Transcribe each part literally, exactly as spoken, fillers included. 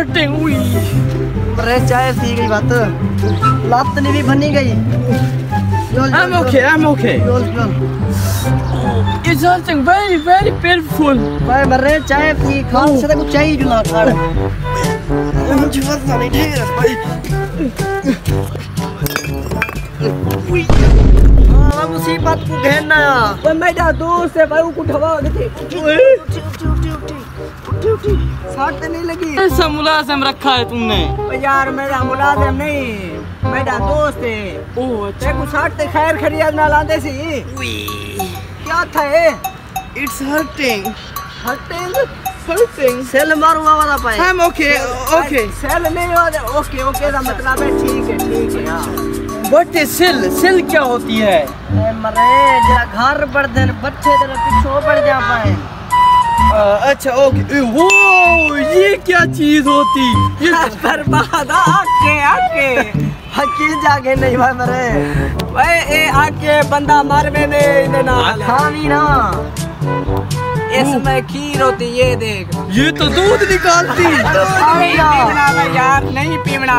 Hurting. अरे चाय सी गई बात, लात नहीं भी बनी गई। I'm okay, I'm okay. It's something very, very painful. भाई मरे चाय पी खान से तो कुछ चाहिए जो ना खाना। मुझे पता नहीं ठीक है भाई। हाँ मुसीबत को घेरना। भाई मेरा दोस्त है भाई वो कुछ हवा देते। साथ नहीं लगी। ऐसा मुलाजिम रखा है तुमने? यार मेरा मुलाजिम नहीं, मेरा दोस्त है। ओह अच्छा। कुछ साथ खैर खरीद ना लाते सी। क्या था ये? It's hurting. Hurting? Hurting. Cell मारूंगा वाला पाए। I'm okay, okay. सेल नहीं हो जाए। ओके ओके का मतलब है ठीक है ठीक है यार। What is cell? Cell क्या होती है? मरे जरा घर बढ़ दे बच्चे तेरे पीछे बढ़ जा पाए। अच्छा ओके। वो ये क्या चीज होती? ये बर्बाद आके आके हकी जाके नहीं भाई मरे भाई ए आके बंदा मर में नहीं ना खानी ना। इसमें खीर होती ये देख। ये तो दूध निकालती। नहीं पीवना यार नहीं पीवना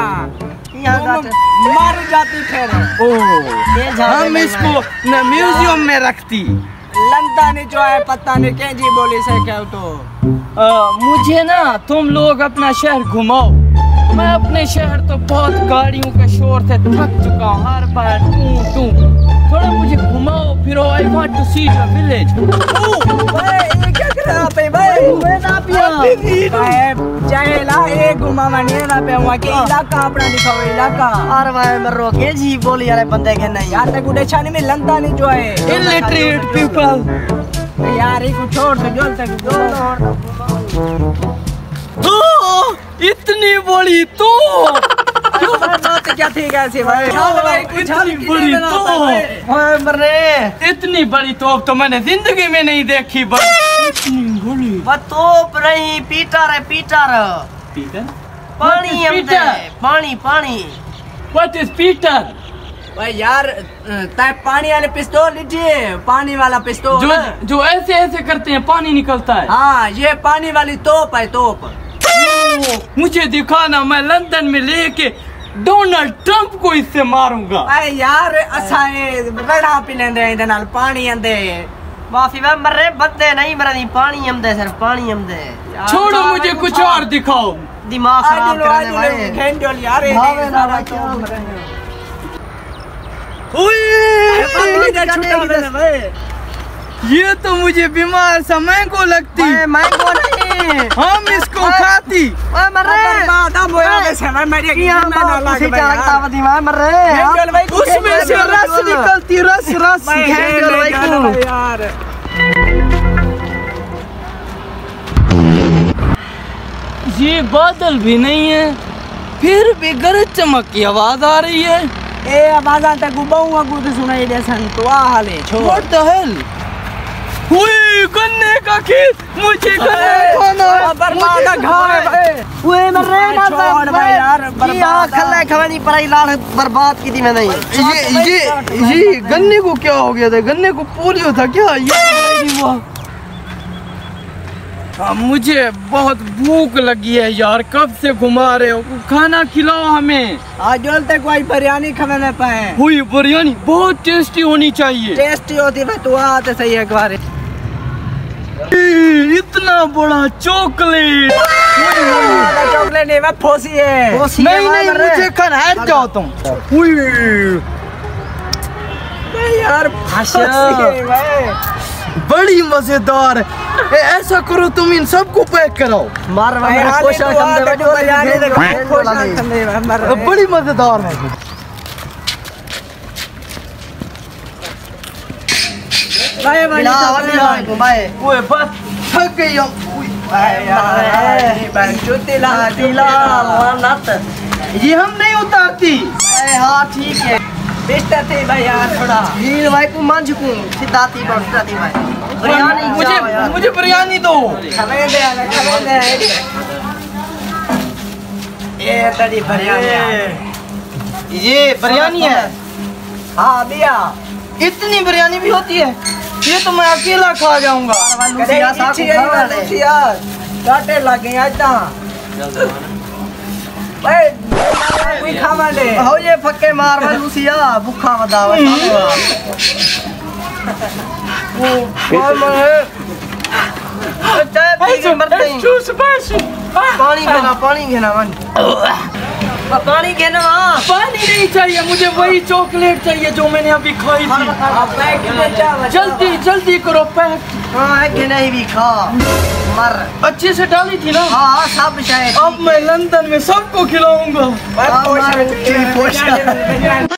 मर जाती फिर। ओह हम इसको न म्यूजियम में रखती। लंदन जो है पता नहीं क्या जी बोली से क्या तो। आ, मुझे ना तुम लोग अपना शहर घुमाओ। मैं अपने शहर तो बहुत गाड़ियों का शोर से थक चुका हूँ, हर बार टू टू। थोड़ा मुझे घुमाओ फिरो। I want to see the village. भाई ये क्या कर रहा है भाई? मैं ना पिया भाई चाहे ला एक घुमावा नहीं ना पे वहां के इलाका अपना दिखाओ इलाका। अरे भाई मैं रोके जी बोली यार बंदे के नहीं यार तक उड़े छाने में लंदन नहीं जो है इलिटरेट पीपल यार ये कुछ छोड़ दो जोल तक जोल। इतनी बड़ी तो बात क्या ठीक है ऐसे भाई? भाई कुछ बड़ी तो मरने इतनी बड़ी तोप तो मैंने जिंदगी में नहीं देखी। इतनी बड़ी तोप रही पीटर है पीटर पीटर पानी हमदे पानी पानी। What is Peter? भाई यार तय पानी वाले पिस्तौल लीजिए पानी वाला पिस्तौल जो जो ऐसे ऐसे करते हैं पानी निकलता है। हाँ ये पानी वाली तोप है तोप। मुझे दिखाना, मैं लंदन में लेके डोनाल्ड ट्रंप को इससे मारूंगा। अरे यार असाए बड़ा पी लेंदे इधर नाल पानी अंदे माफी में मर रहे बंदे नहीं मरनी पानी हमदे सिर्फ पानी हमदे। छोड़ो मुझे कुछ और दिखाओ। दिमाग खराब कर दे भाई घेंडोल यार ये ये तो मुझे बीमार सा मैंगो लगती। मैंगो नहीं हम इसको खाती। उसमें से रस निकलती रस रस यार। ये बादल भी नहीं है फिर भी गरज चमक की आवाज आ रही है। ए आवाज आता गुबाऊंगा कुछ सुनाई दे सन तो आ हाले छोड़। What the hell? हुई गन्ने का खेत मुझे गन्ने खाना बर्बाद घाव है। ओए मर रहे ना छोड़ भाई यार बर्बाद खल्ला खवानी पराई लाल बर्बाद की थी मैंने। ये ये ये गन्ने को क्या हो गया था? गन्ने को पोलियो था क्या? ये वाह हाँ, मुझे बहुत भूख लगी है यार। कब से घुमा रहे हो? खाना खिलाओ हमें। आज जल तक कोई बिरयानी खाने में पाए हुई बिरयानी बहुत टेस्टी होनी चाहिए। टेस्टी होती है तू आते सही है एक बार। इतना बड़ा चॉकलेट चॉकलेट नहीं फोसी है। फोसी नहीं नहीं मुझे खाना है जाओ तुम। यार बड़ी मजेदार है। ऐसा करो तुम इन सबको पैक कराओ। मार बड़ी मजेदार है। ओए बस थक गई ये हम नहीं उतारती। हाँ ठीक है बेचता थे भाई यार थोड़ा ये भाई को मान झुकूं सीधा थी बढ़ता थी भाई। बिरयानी मुझे मुझे बिरयानी दो। खवे दे खवे दे ये तेरी बिरयानी। ये बिरयानी है। हाँ दिया। इतनी बिरयानी भी होती है? ये तो मैं अकेला खा जाऊंगा। काटे लगे आज भाई कोई खावा ले हो ये फक्के मार भाई लुसिया भूखा बदावा वो कौन है चाय पी के मरते हैं जूस बस पानी घेना पानी घेना मन पानी घेना पानी नहीं चाहिए मुझे, वही चॉकलेट चाहिए जो मैंने अभी खाई थी। जल्दी जल्दी करो पैक। हाँ कि नहीं भी खा मर अच्छे से डाली थी ना। हाँ सब शायद। अब मैं लंदन में सबको खिलाऊंगा।